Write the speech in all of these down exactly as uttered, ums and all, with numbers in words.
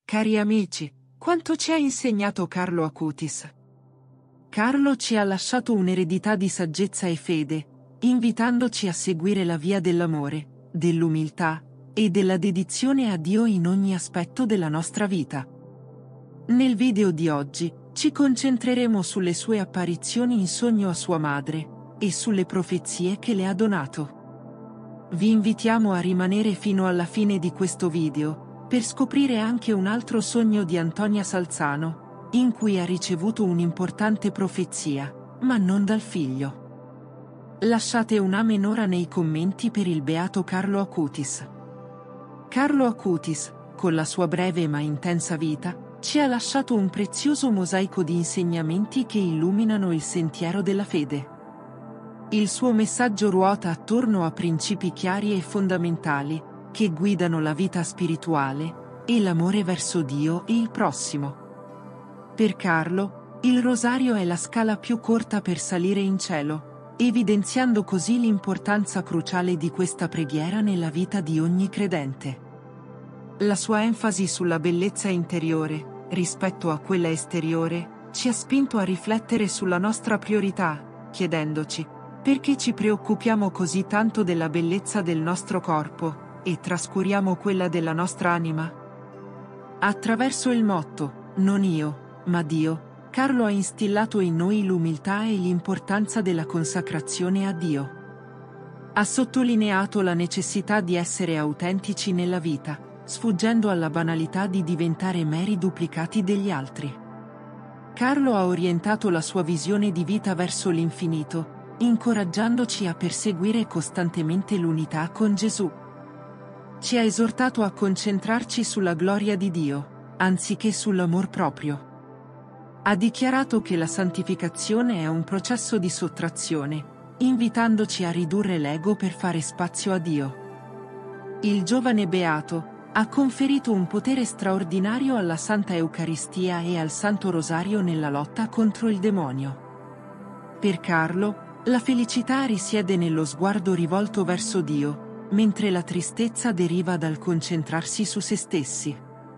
Cari amici, quanto ci ha insegnato Carlo Acutis? Carlo ci ha lasciato un'eredità di saggezza e fede, invitandoci a seguire la via dell'amore, dell'umiltà e della dedizione a Dio in ogni aspetto della nostra vita. Nel video di oggi, ci concentreremo sulle sue apparizioni in sogno a sua madre e sulle profezie che le ha donato. Vi invitiamo a rimanere fino alla fine di questo video, per scoprire anche un altro sogno di Antonia Salzano, in cui ha ricevuto un'importante profezia, ma non dal figlio. Lasciate un amen ora nei commenti per il beato Carlo Acutis. Carlo Acutis, con la sua breve ma intensa vita, ci ha lasciato un prezioso mosaico di insegnamenti che illuminano il sentiero della fede. Il suo messaggio ruota attorno a principi chiari e fondamentali, che guidano la vita spirituale e l'amore verso Dio e il prossimo. Per Carlo, il rosario è la scala più corta per salire in cielo, evidenziando così l'importanza cruciale di questa preghiera nella vita di ogni credente. La sua enfasi sulla bellezza interiore, rispetto a quella esteriore, ci ha spinto a riflettere sulla nostra priorità, chiedendoci: perché ci preoccupiamo così tanto della bellezza del nostro corpo e trascuriamo quella della nostra anima? Attraverso il motto "Non io, ma Dio", Carlo ha instillato in noi l'umiltà e l'importanza della consacrazione a Dio. Ha sottolineato la necessità di essere autentici nella vita, sfuggendo alla banalità di diventare meri duplicati degli altri. Carlo ha orientato la sua visione di vita verso l'infinito, incoraggiandoci a perseguire costantemente l'unità con Gesù. Ci ha esortato a concentrarci sulla gloria di Dio, anziché sull'amor proprio. Ha dichiarato che la santificazione è un processo di sottrazione, invitandoci a ridurre l'ego per fare spazio a Dio. Il giovane beato ha conferito un potere straordinario alla Santa Eucaristia e al Santo Rosario nella lotta contro il demonio. Per Carlo, la felicità risiede nello sguardo rivolto verso Dio, mentre la tristezza deriva dal concentrarsi su se stessi.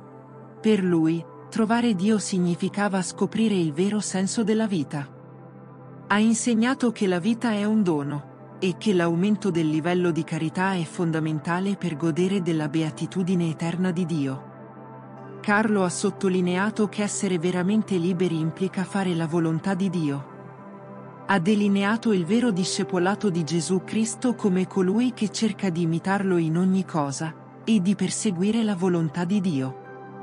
Per lui, trovare Dio significava scoprire il vero senso della vita. Ha insegnato che la vita è un dono, e che l'aumento del livello di carità è fondamentale per godere della beatitudine eterna di Dio. Carlo ha sottolineato che essere veramente liberi implica fare la volontà di Dio. Ha delineato il vero discepolato di Gesù Cristo come colui che cerca di imitarlo in ogni cosa, e di perseguire la volontà di Dio.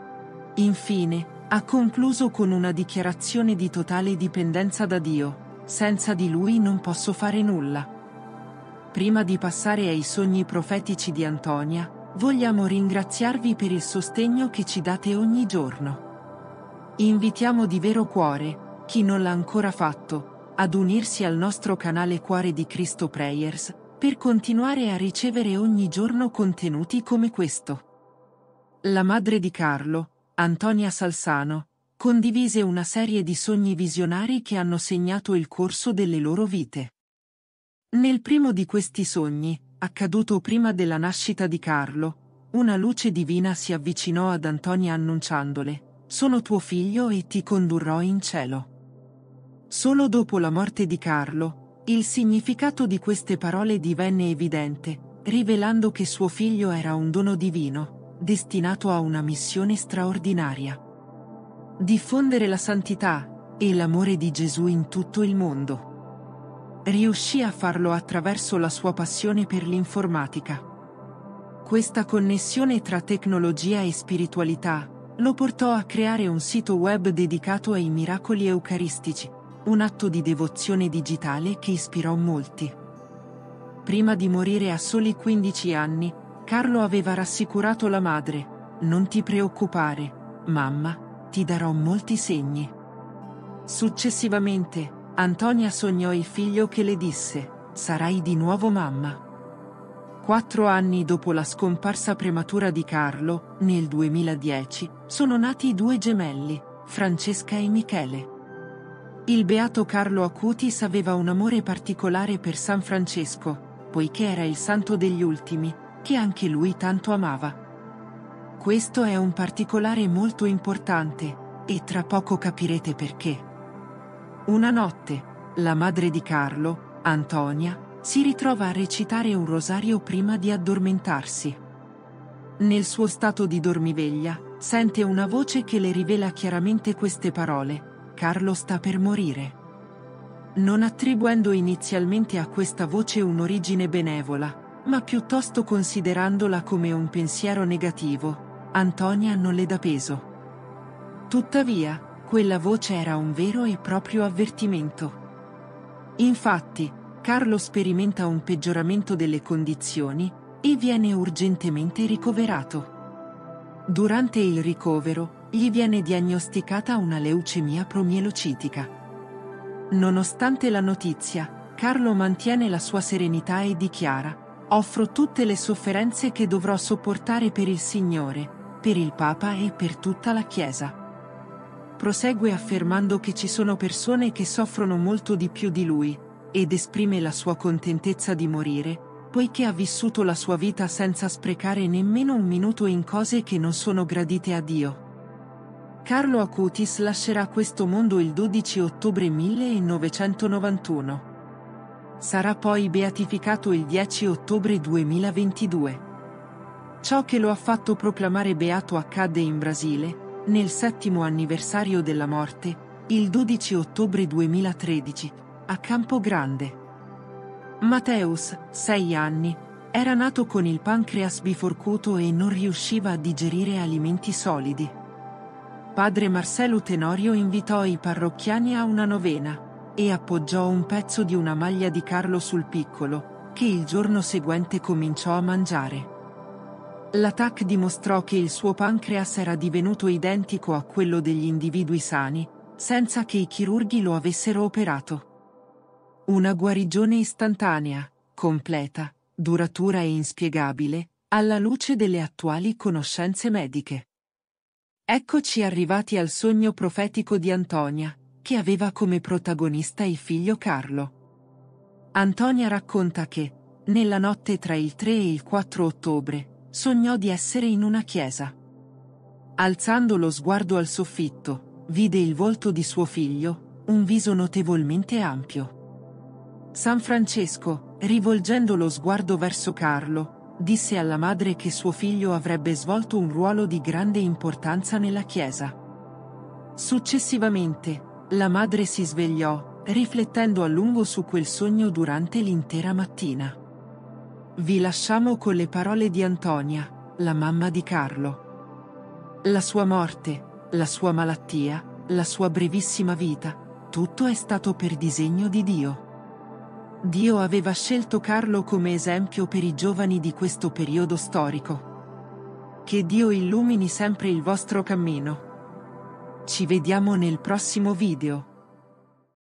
Infine, ha concluso con una dichiarazione di totale dipendenza da Dio: senza di Lui non posso fare nulla. Prima di passare ai sogni profetici di Antonia, vogliamo ringraziarvi per il sostegno che ci date ogni giorno. Invitiamo di vero cuore, chi non l'ha ancora fatto, ad unirsi al nostro canale Cuore di Cristo Prayers, per continuare a ricevere ogni giorno contenuti come questo. La madre di Carlo, Antonia Salzano, condivise una serie di sogni visionari che hanno segnato il corso delle loro vite. Nel primo di questi sogni, accaduto prima della nascita di Carlo, una luce divina si avvicinò ad Antonia annunciandole: "Sono tuo figlio e ti condurrò in cielo". Solo dopo la morte di Carlo, il significato di queste parole divenne evidente, rivelando che suo figlio era un dono divino, destinato a una missione straordinaria: diffondere la santità e l'amore di Gesù in tutto il mondo. Riuscì a farlo attraverso la sua passione per l'informatica. Questa connessione tra tecnologia e spiritualità lo portò a creare un sito web dedicato ai miracoli eucaristici, un atto di devozione digitale che ispirò molti. Prima di morire a soli quindici anni, Carlo aveva rassicurato la madre: "Non ti preoccupare, mamma, ti darò molti segni". Successivamente, Antonia sognò il figlio che le disse: "Sarai di nuovo mamma". Quattro anni dopo la scomparsa prematura di Carlo, nel duemiladieci, sono nati due gemelli, Francesca e Michele. Il beato Carlo Acutis aveva un amore particolare per San Francesco, poiché era il santo degli ultimi, che anche lui tanto amava. Questo è un particolare molto importante, e tra poco capirete perché. Una notte, la madre di Carlo, Antonia, si ritrova a recitare un rosario prima di addormentarsi. Nel suo stato di dormiveglia, sente una voce che le rivela chiaramente queste parole: Carlo sta per morire. Non attribuendo inizialmente a questa voce un'origine benevola, ma piuttosto considerandola come un pensiero negativo, Antonia non le dà peso. Tuttavia, quella voce era un vero e proprio avvertimento. Infatti, Carlo sperimenta un peggioramento delle condizioni e viene urgentemente ricoverato. Durante il ricovero, gli viene diagnosticata una leucemia promielocitica. Nonostante la notizia, Carlo mantiene la sua serenità e dichiara: offro tutte le sofferenze che dovrò sopportare per il Signore, per il Papa e per tutta la Chiesa. Prosegue affermando che ci sono persone che soffrono molto di più di lui, ed esprime la sua contentezza di morire, poiché ha vissuto la sua vita senza sprecare nemmeno un minuto in cose che non sono gradite a Dio. Carlo Acutis lascerà questo mondo il dodici ottobre millenovecentonovantuno. Sarà poi beatificato il dieci ottobre duemilaventidue. Ciò che lo ha fatto proclamare beato accadde in Brasile, nel settimo anniversario della morte, il dodici ottobre duemilatredici, a Campo Grande. Matteus, sei anni, era nato con il pancreas biforcuto e non riusciva a digerire alimenti solidi. Padre Marcelo Tenorio invitò i parrocchiani a una novena, e appoggiò un pezzo di una maglia di Carlo sul piccolo, che il giorno seguente cominciò a mangiare. La T A C dimostrò che il suo pancreas era divenuto identico a quello degli individui sani, senza che i chirurghi lo avessero operato. Una guarigione istantanea, completa, duratura e inspiegabile, alla luce delle attuali conoscenze mediche. Eccoci arrivati al sogno profetico di Antonia, che aveva come protagonista il figlio Carlo. Antonia racconta che, nella notte tra il tre e il quattro ottobre, sognò di essere in una chiesa. Alzando lo sguardo al soffitto, vide il volto di suo figlio, un viso notevolmente ampio. San Francesco, rivolgendo lo sguardo verso Carlo, disse alla madre che suo figlio avrebbe svolto un ruolo di grande importanza nella chiesa. Successivamente, la madre si svegliò, riflettendo a lungo su quel sogno durante l'intera mattina. Vi lasciamo con le parole di Antonia, la mamma di Carlo. La sua morte, la sua malattia, la sua brevissima vita, tutto è stato per disegno di Dio. Dio aveva scelto Carlo come esempio per i giovani di questo periodo storico. Che Dio illumini sempre il vostro cammino. Ci vediamo nel prossimo video.